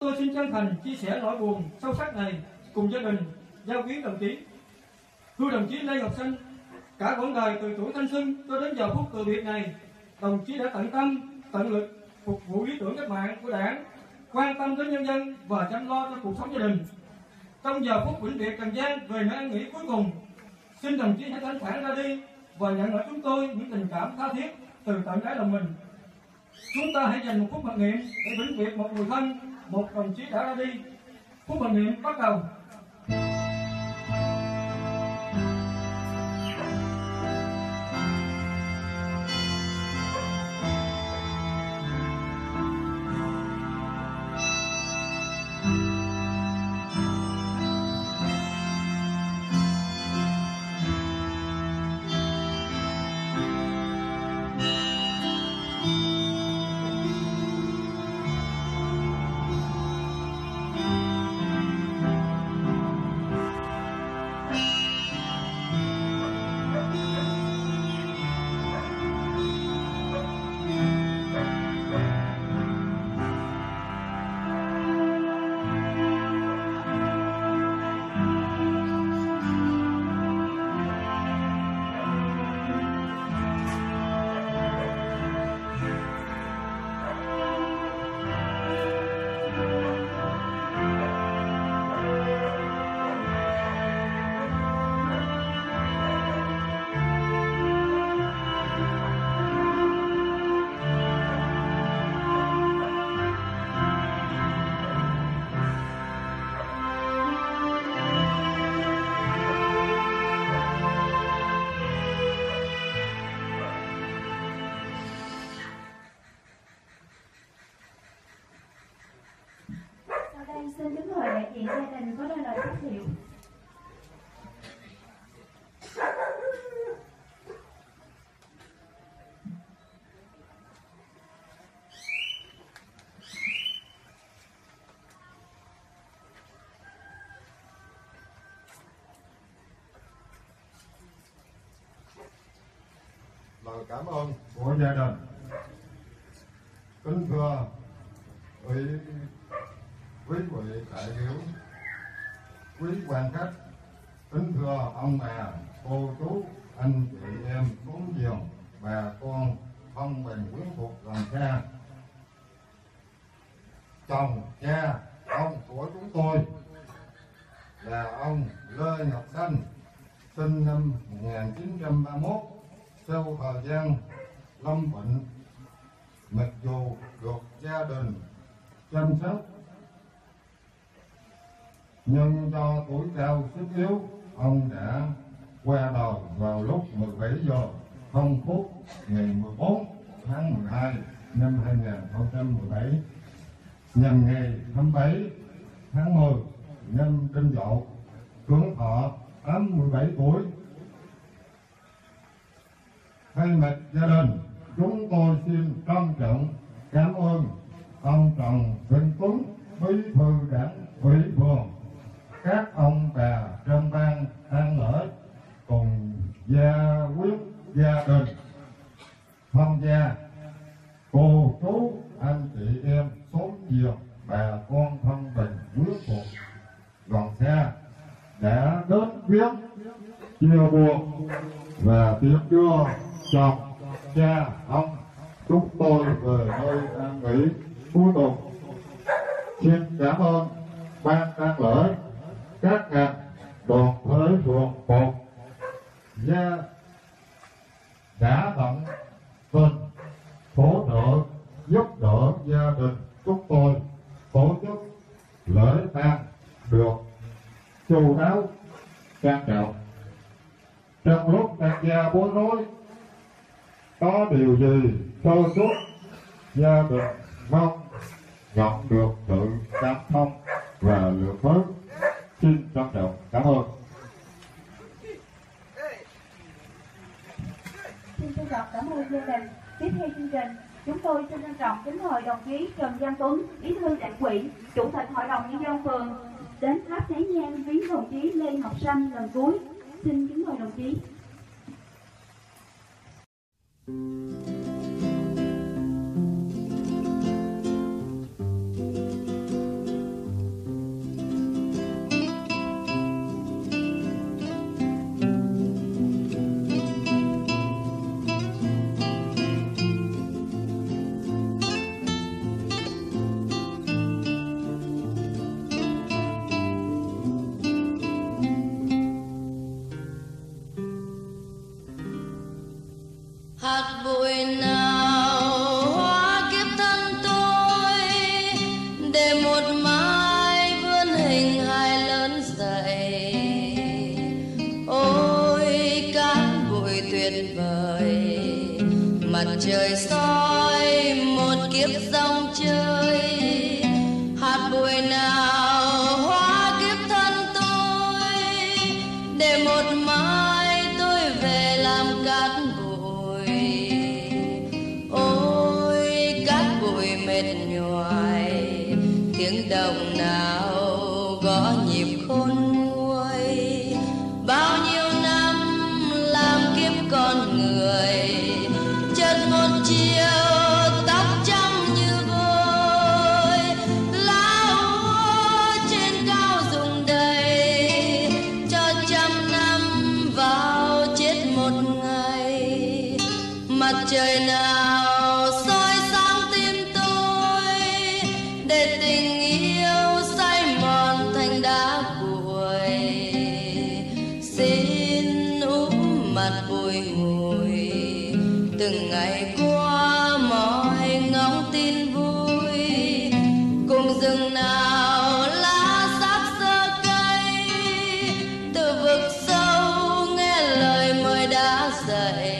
Tôi xin chân thành chia sẻ nỗi buồn sâu sắc này cùng gia đình, giao quý đồng chí. Thưa đồng chí Lê Ngọc Sinh, cả quãng đời từ tuổi thanh xuân cho đến giờ phút từ biệt này, đồng chí đã tận tâm, tận lực phục vụ lý tưởng cách mạng của Đảng, quan tâm đến nhân dân và chăm lo cho cuộc sống gia đình. Trong giờ phút vĩnh biệt trần gian về nơi an nghỉ cuối cùng, xin đồng chí hãy thanh thản ra đi và nhận ở chúng tôi những tình cảm tha thiết từ tận đáy lòng mình. Chúng ta hãy dành một phút mặc niệm để vĩnh biệt một người thân, một đồng chí đã ra đi. Phút mặc niệm bắt đầu. Xin kính mời đại diện gia đình có đôi lời giới thiệu. Lời cảm ơn của gia đình. Kính thưa quý vị đại biểu, quý quan khách, kính thưa ông bà, cô chú, anh chị em, cúng dường, bà con, thân bằng quyến thuộc gần xa. Chồng, cha, ông của chúng tôi là ông Lê Ngọc Sinh, sinh năm 1931, sau thời gian lâm bệnh, mặc dù được gia đình chăm sóc nhưng do tuổi cao sức yếu, ông đã qua đời vào lúc 17 giờ 0 phút ngày 14 tháng 12 năm 2017 nhằm ngày 27 tháng 10 năm Đinh Dậu, hưởng thọ 87 tuổi. Thay mặt gia đình, chúng tôi xin trân trọng cảm ơn ông Trần Vĩnh Tuấn, Bí thư Đảng ủy phường, các ông bà trong ban tang lễ cùng gia quyến gia đình, thân gia, cô chú, anh chị em, xóm giềng, bà con thân tình quyến thuộc gần xa đã đến viếng chia buồn và tiễn đưa chồng, cha, ông chúng tôi về nơi an nghỉ cuối cùng. Xin cảm ơn ban tang lễ, các ngành đoàn thể phường một gia đã tận tình hỗ trợ giúp đỡ gia đình chúng tôi tổ chức lễ tang được chu đáo trang trọng. Trong lúc tang gia bối rối, có điều gì sơ suất, gia đình mong nhận được sự cảm thông và lượng phước. Xin trân trọng cảm ơn. Xin trân trọng cảm ơn gia đình. Tiếp theo chương trình, chúng tôi xin trân trọng kính mời đồng chí Trần Văn Tuấn, Bí thư Đảng ủy, Chủ tịch Hội đồng Nhân dân phường đến thắp nén nhang viếng đồng chí Lê Ngọc Sinh lần cuối. Xin kính mời đồng chí. hạt bụi nào hóa kiếp thân tôi, để một mai vươn hình hài lớn dậy. Ôi cát bụi tuyệt vời, mặt trời soi một kiếp dòng chơi. Hạt bụi nào hóa kiếp thân tôi, để một mai tôi về làm cát bụi. Ôi cát bụi mệt nhoài, tiếng động nào gõ nhịp khôn nguôi. Bao nhiêu năm làm kiếp con người, chợt một chiều tóc trắng như vôi. Lá úa trên cao rụng đầy, cho trăm năm vào chết một ngày. Mặt trời nào soi sáng tim tôi, để tình yêu say mòn thành đá cuội. Xin úm mặt bụi ngùi, từng ngày qua mọi ngóng tin vui. Cùng rừng nào lá xác xơ cây, từ vực sâu nghe lời mời đã dậy.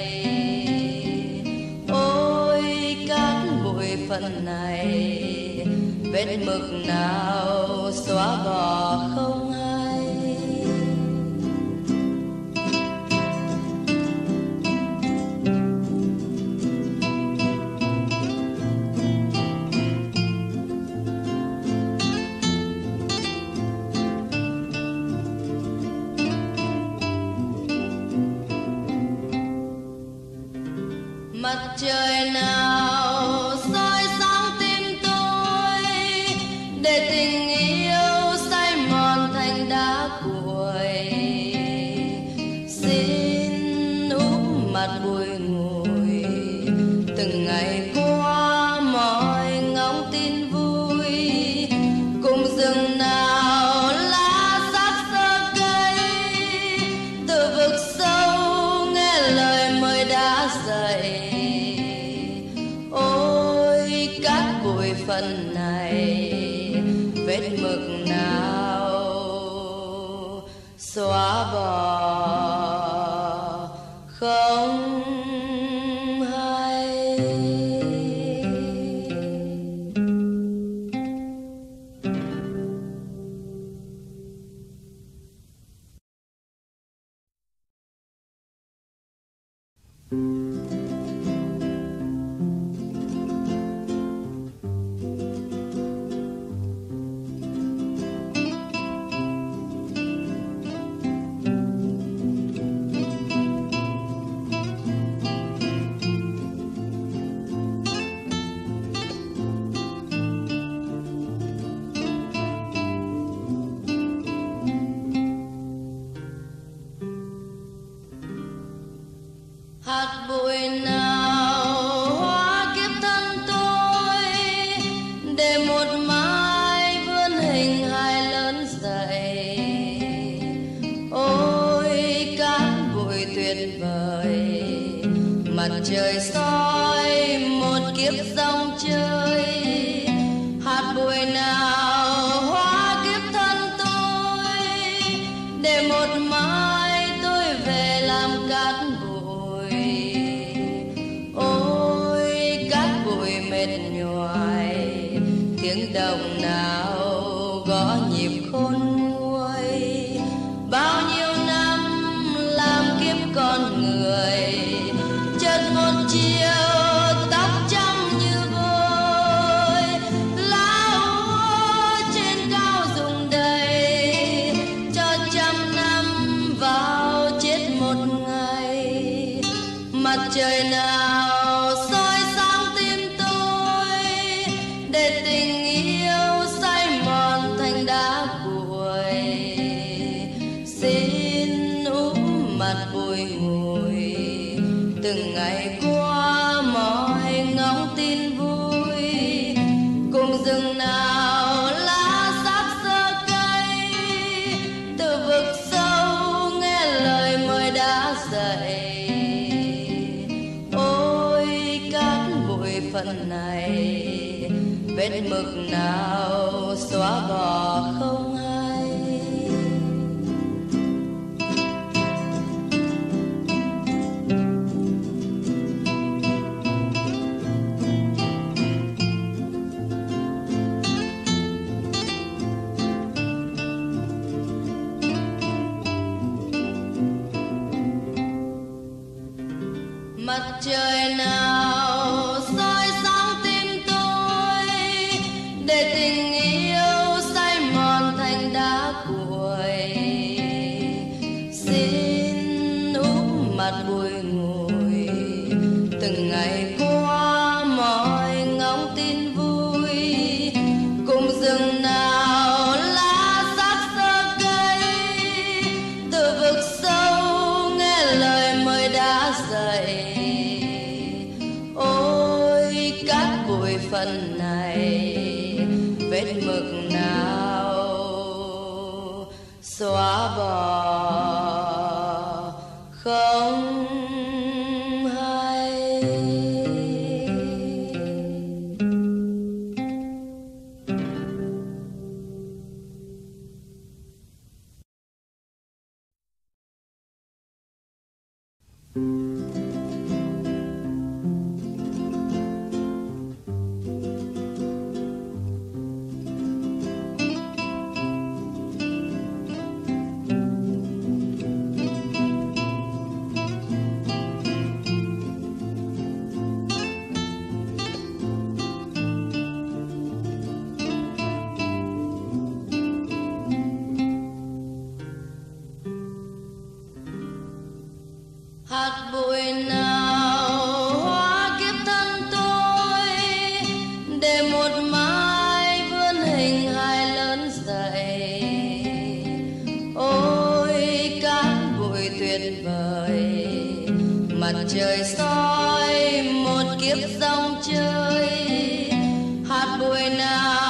Ôi cát bụi phận này, vết mực nào xóa bỏ không hay. Mặt trời nào soi sáng tim tôi, để tình yêu say mòn thành đá cuội. Xin úm mặt bụi ngùi, từng ngày qua mọi ngóng tin vui. Cùng rừng nào lá xác xơ cây, từ vực sâu nghe lời mời đã dậy. Ôi cát bụi phần này, vết mực nào xóa bỏ không hay. Hạt bụi nào hóa kiếp thân tôi, để một mai vươn hình hài lớn dậy. Ôi cát bụi tuyệt vời, mặt trời soi một kiếp dòng chơi. Hạt bụi nào hóa kiếp thân tôi, để một mai tôi về làm cát bụi. Ôi cát bụi mệt nhoài, tiếng động nào gõ nhịp khôn nguôi. Bao nhiêu năm làm kiếp con người, chợt một chiều tóc trắng như vôi. Lá úa trên cao rụng đầy, cho trăm năm vào chết một ngày. Mặt trời nào soi sáng tim tôi, để tình yêu say mòn thành đá cuội. Xin úm mặt bụi ngùi, từng ngày qua mọi ngóng tin vui. Cùng rừng nào lá xác xơ cây, từ vực sâu nghe lời mời đã dậy. Ôi này, vết mực nào xóa bỏ không hay. Mặt trời nào soi sáng tim tôi, để tình yêu say mòn thành đá cuội. Xin úp mặt bụi ngùi, từng ngày qua mọi ngóng tin vui. Cùng rừng nào lá xác xơ cây, từ vực sâu nghe lời mời đã dậy. Ôi cát bụi phần này, vết mực nào xóa bỏ không hay. Hạt bụi nào hóa kiếp thân tôi, để một mai vươn hình hài lớn dậy. Ôi cát bụi tuyệt vời, mặt trời soi một kiếp dòng chơi. Hạt bụi nào